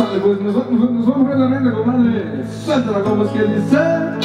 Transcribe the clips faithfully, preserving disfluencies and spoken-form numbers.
Sale, pues nos vamos, nos vamos rápidamente, compadre. Suéltala como es que dice.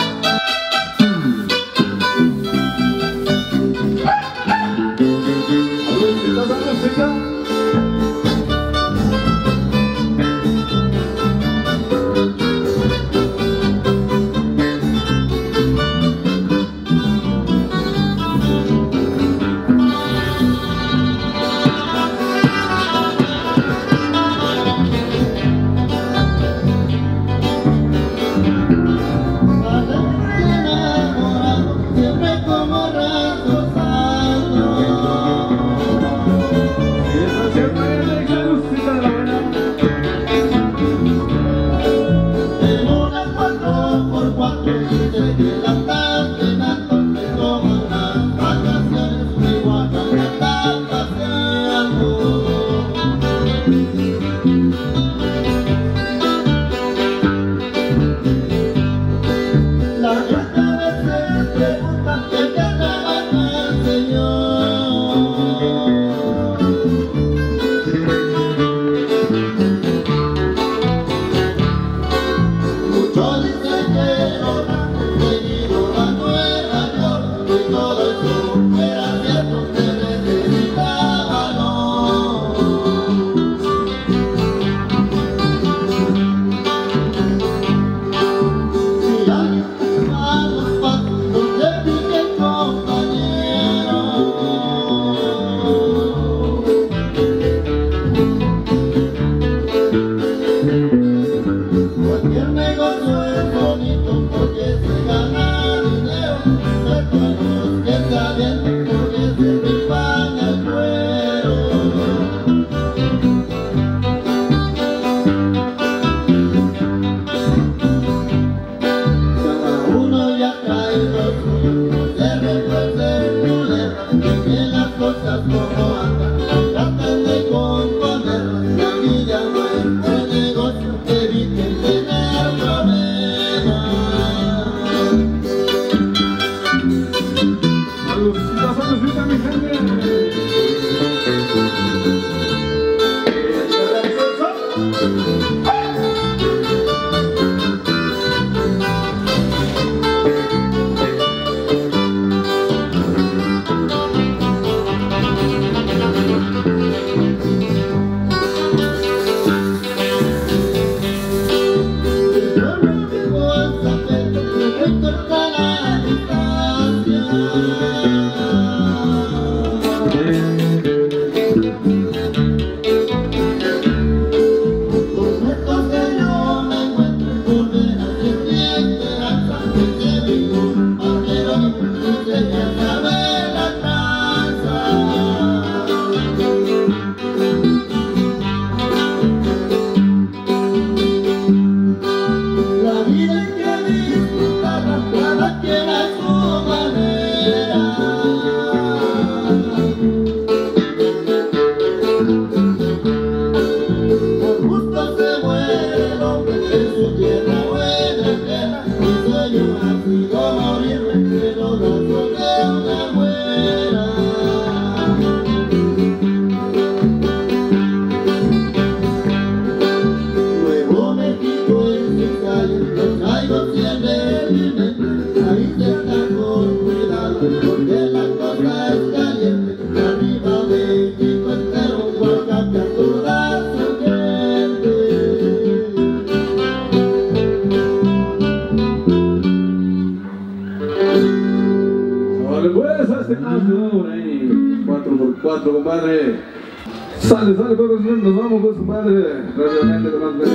cuatro por cuatro, compadre. Sale, sale, todos nos vamos, pues, compadre. Rápidamente con las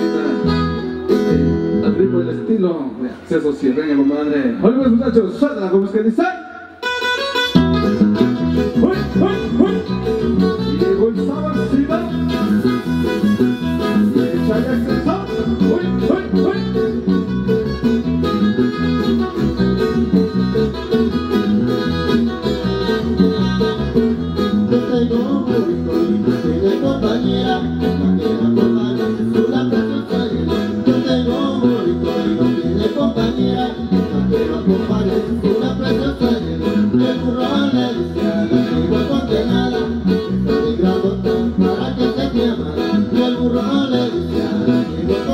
velitas. Al ritmo del estilo. Acceso cierreño, compadre. Oye, pues, muchachos, suéltala como es que dice. ¡Uy, uy, uy! Y llegó el saborcito. Y échale acceso. ¡Uy, uy, uy! Para que se quema, y el burro le dice a la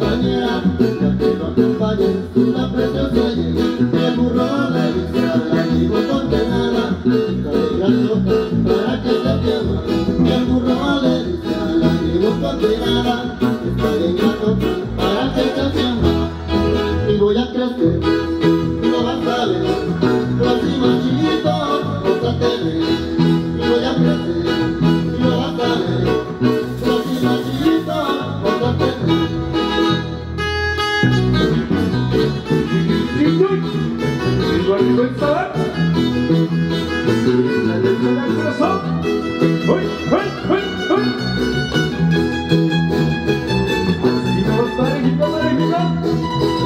compañera, ya que lo acompañes, una preciosa llega. El burro le dice al amigo condenada, está de gato para que se quema. El burro le dice al amigo condenada, está de gato para que se quema. Y voy a crecer, no vas a ver, próximo chiquito, vas a tener. Y voy a crecer, no vas a ver, próximo chiquito, vas a tener. Igual que voy a saber. La leche del corazón. ¡Uy, uy, uy, uy! Así no va a estar en México, México.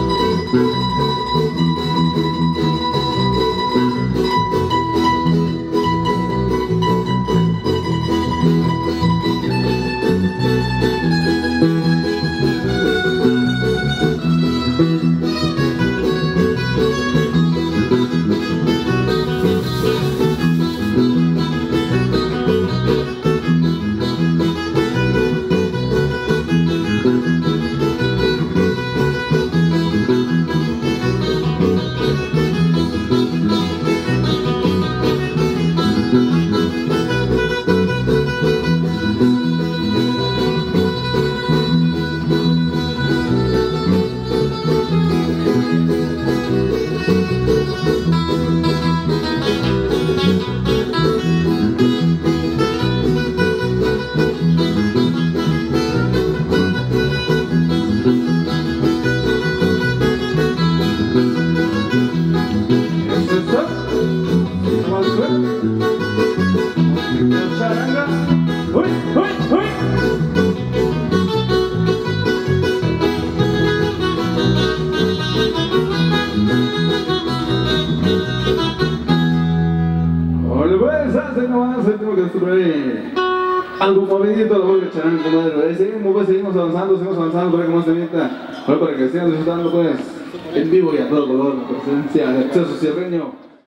Algo movidito la voy a echar, comadre. Seguimos, pues, seguimos avanzando, seguimos avanzando por ahí como se mienta. Para que sigan disfrutando, pues, en vivo y a todo color, la presencia de Exceso Sierreño.